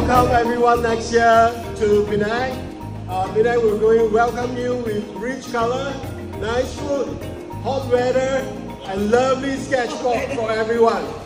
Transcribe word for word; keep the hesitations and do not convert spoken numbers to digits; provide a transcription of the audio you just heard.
welcome everyone next year to Penang. Uh, Penang, we're going to welcome you with rich color, nice food, hot weather, and lovely sketchbook for everyone.